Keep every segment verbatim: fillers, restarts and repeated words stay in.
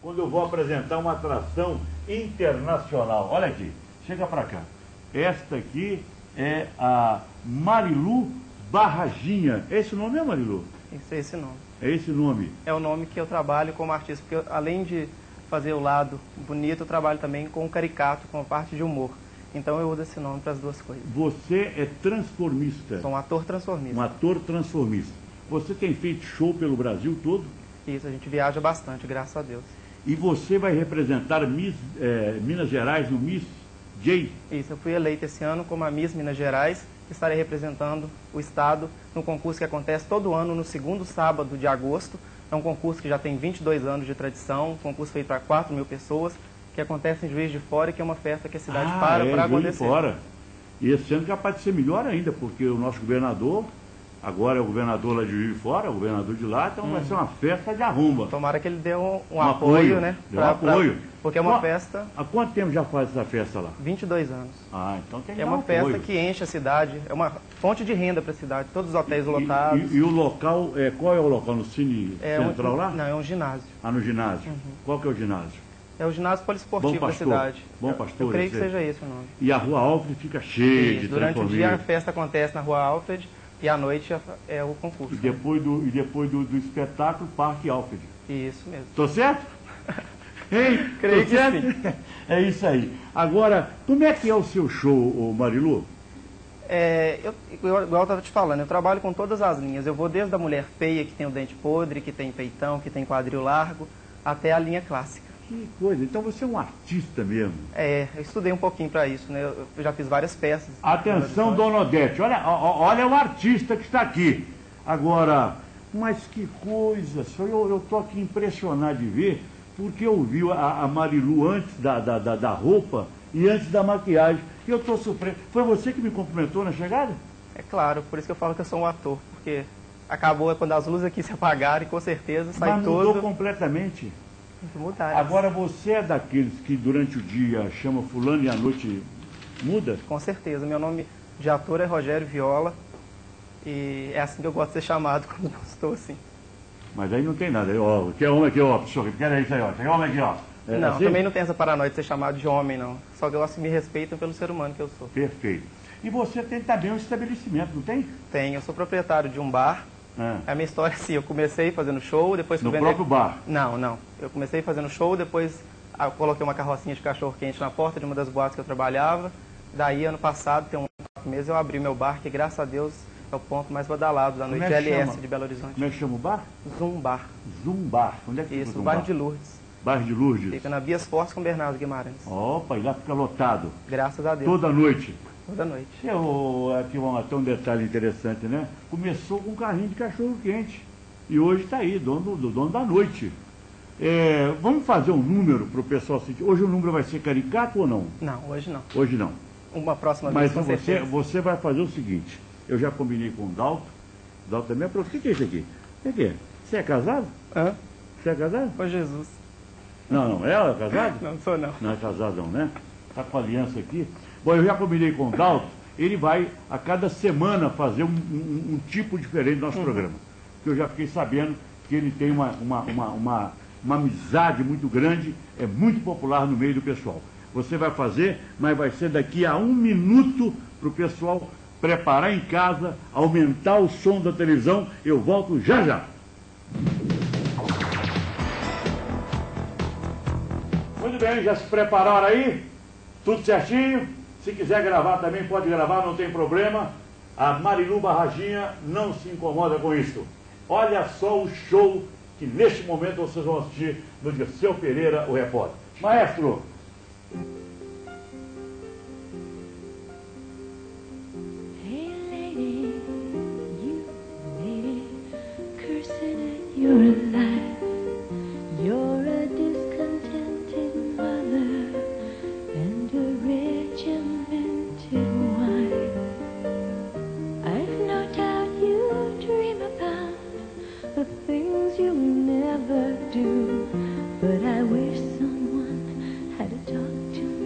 quando eu vou apresentar uma atração internacional. Olha aqui, chega para cá. Esta aqui é a Marilu Barraginha. É esse o nome, é, Marilu? Isso é esse nome. É esse nome? É o nome que eu trabalho como artista, porque eu, além de fazer o lado bonito, eu trabalho também com o caricato, com a parte de humor. Então eu uso esse nome para as duas coisas. Você é transformista? Sou um ator transformista. Um ator transformista. Você tem feito show pelo Brasil todo? Isso, a gente viaja bastante, graças a Deus. E você vai representar Miss, é, Minas Gerais no Miss J? Isso, eu fui eleita esse ano como a Miss Minas Gerais. Estarei representando o estado no concurso que acontece todo ano no segundo sábado de agosto. É um concurso que já tem vinte e dois anos de tradição, um concurso feito para quatro mil pessoas, que acontece em Juiz de Fora e que é uma festa que a cidade ah, para é, para Juiz acontecer. De Fora. E esse ano capaz de ser melhor ainda, porque o nosso governador, agora é o governador lá de Juiz de Fora, o governador de lá, então hum. vai ser uma festa de arromba. Tomara que ele dê um, um, um apoio, apoio, né? Dê pra, um apoio. Pra, porque é uma Qu festa... Há quanto tempo já faz essa festa lá? vinte e dois anos. Ah, então tem que É dar uma um festa apoio. que enche a cidade, é uma fonte de renda para a cidade, todos os hotéis e, lotados. E, e o local, é, qual é o local? No Cine é Central um, lá? Não, é um ginásio. Ah, no ginásio. Uhum. Qual que é o ginásio? É o ginásio poliesportivo Bom da Pastor. cidade. Bom Pastor, Eu, eu creio que sei. seja esse o nome. E a Rua Alfred fica cheia Isso, de durante o dia a transformistas. festa acontece na Rua Alfred e à noite é o concurso. E depois do, e depois do, do espetáculo, Parque Alfred. Isso mesmo. Tô certo? Hein? Creio Tô que certo? sim. É isso aí. Agora, como é que é o seu show, ô Marilu? É, eu, igual eu estava te falando, eu trabalho com todas as linhas. Eu vou desde a mulher feia, que tem o dente podre, que tem peitão, que tem quadril largo, até a linha clássica. Que coisa. Então você é um artista mesmo. É, eu estudei um pouquinho para isso, né? Eu, eu já fiz várias peças. Atenção, Dona Odete. Olha, ó, olha o artista que está aqui. Agora, mas que coisa. Eu estou aqui impressionado de ver, porque eu vi a, a Marilu antes da, da, da, da roupa e antes da maquiagem. E eu estou surpreso. Foi você que me cumprimentou na chegada? É claro, por isso que eu falo que eu sou um ator, porque acabou quando as luzes aqui se apagaram e com certeza sai Mas mudou todo... completamente. Mudaram. Agora você é daqueles que durante o dia chama fulano e à noite muda? Com certeza. Meu nome de ator é Rogério Viola e é assim que eu gosto de ser chamado quando não estou assim. Mas aí não tem nada. Ó, que é homem aqui, ó, professor, que é isso aí, ó. Tem homem aqui, ó. É, não, assim? também não tem essa paranoia de ser chamado de homem, não. Só que eu gosto que me respeitam pelo ser humano que eu sou. Perfeito. E você tem também um estabelecimento, não tem? Tenho. Eu sou proprietário de um bar. Ah. A minha história é assim, eu comecei fazendo show, depois... No vender... próprio bar? Não, não. Eu comecei fazendo show, depois eu coloquei uma carrocinha de cachorro-quente na porta de uma das boates que eu trabalhava. Daí, ano passado, tem um mês, eu abri meu bar, que graças a Deus é o ponto mais badalado da noite é L S chama? de Belo Horizonte. Como é que chama o bar? Zoom Bar. Zoom Bar. Onde é que fica Isso, o Zoom bairro Bar? de Lourdes. Bairro de Lourdes. Fica na Vias Fortes com Bernardo Guimarães. Opa, e lá fica lotado. Graças a Deus. Toda noite. Toda noite. Eu, aqui um, até um detalhe interessante, né? Começou com um carrinho de cachorro-quente. E hoje está aí, dono, do dono da noite. É, vamos fazer um número para o pessoal sentir. Hoje o número vai ser caricato ou não? Não, hoje não. Hoje não. Uma próxima Mas vez, com você, certeza. você vai fazer o seguinte. Eu já combinei com o Dalto. O Dalto também é pro... O que, que é isso aqui? O que é? Você é casado? Hã? Você é casado? Ô, Jesus. Não, não. Ela é casada? Não sou, não. Não é casado não, né? Está com a aliança aqui. Bom, eu já combinei com o Dalto. Ele vai, a cada semana, fazer um, um, um tipo diferente do nosso uhum. programa. Porque eu já fiquei sabendo que ele tem uma, uma, uma, uma, uma amizade muito grande, é muito popular no meio do pessoal. Você vai fazer, mas vai ser daqui a um minuto para o pessoal preparar em casa, aumentar o som da televisão. Eu volto já já. Muito bem, já se prepararam aí? Tudo certinho? Se quiser gravar também pode gravar, não tem problema. A Marilu Barraginha não se incomoda com isso. Olha só o show que neste momento vocês vão assistir no Dirceu Pereira, o repórter. Maestro! Hey lady, you lady, cursing at your life. You're a discontented mother and a regimented wife. I've no doubt you dream about the things you'll never do, but I wish someone had talked to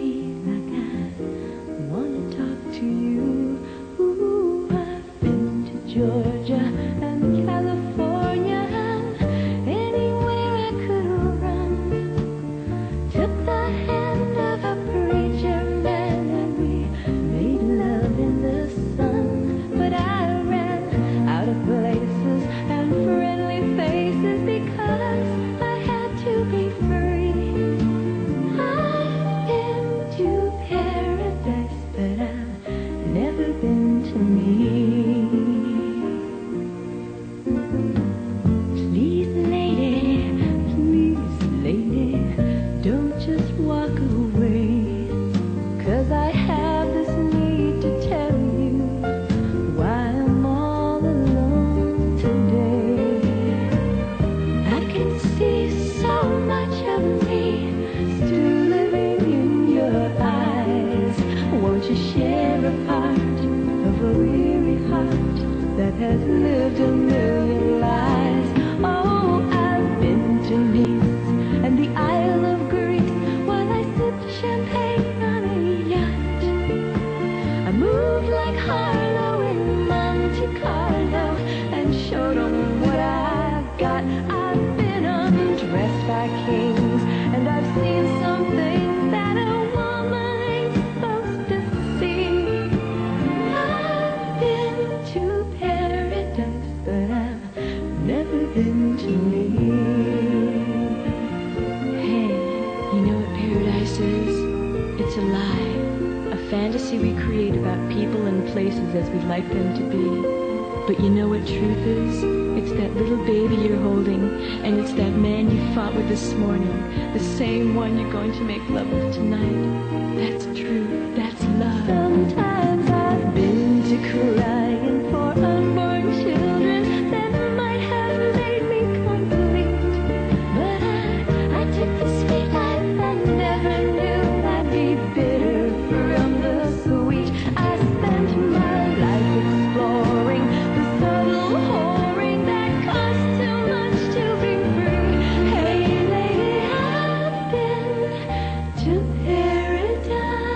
fantasy we create about people and places as we'd like them to be. But you know what truth is? It's that little baby you're holding, and it's that man you fought with this morning, the same one you're going to make love with tonight. That's truth, that's love. Sometimes I've been to crying for unborn children that might have made me complete. But I, I took the sweet life and never knew I'd be bitter from the sweet. I spent my life exploring the subtle whoring that costs too much to be free. Hey lady, I've been to paradise,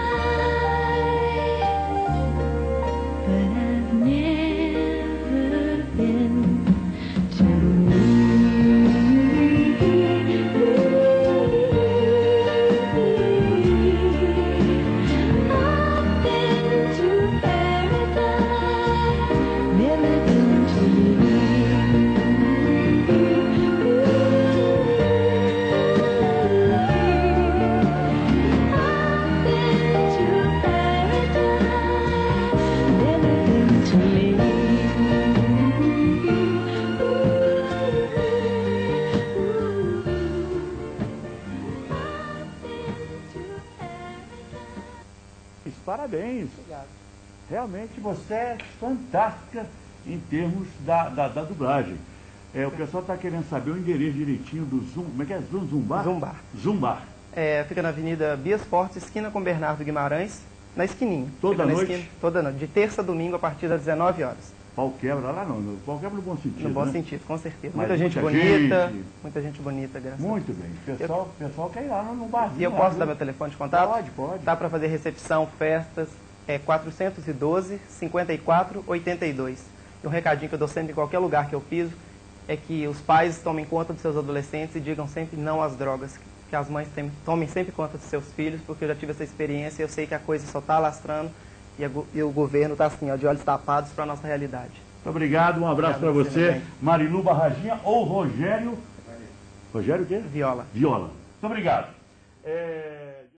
but I've never been to me. I've been to paradise, never been to I've been to paradise, never been to Parabéns. Obrigado. Realmente você é fantástica em termos da, da, da dublagem. É, o pessoal está querendo saber o endereço direitinho do Zum. Como é que é? Zum, Zumbar? Zumbar. Zumbar. É, fica na Avenida Bias Fortes, esquina com Bernardo Guimarães, na esquininha. Toda Fica na noite? esquina, toda noite, de terça a domingo a partir das dezenove horas. Pau quebra lá não, no- pau quebra no bom sentido. No bom né? sentido, com certeza. Mas Muita gente muita bonita, gente. muita gente bonita, graças a Deus. Muito bem. O pessoal, o pessoal quer ir lá no, no barzinho. E eu lá, posso viu? dar meu telefone de contato? Pode, pode. Dá para fazer recepção, festas, é quatrocentos e doze, cinquenta e quatro, oitenta e dois. E um recadinho que eu dou sempre em qualquer lugar que eu piso é que os pais tomem conta dos seus adolescentes e digam sempre não às drogas. Que as mães tem- tomem sempre conta dos seus filhos, porque eu já tive essa experiência e eu sei que a coisa só está alastrando e, a go- e o governo está assim, ó, de olhos tapados para a nossa realidade. Muito obrigado, um abraço para Obrigado, você, você, Marilu Barraginha ou Rogério. Rogério o quê? Viola. Viola. Muito obrigado. É...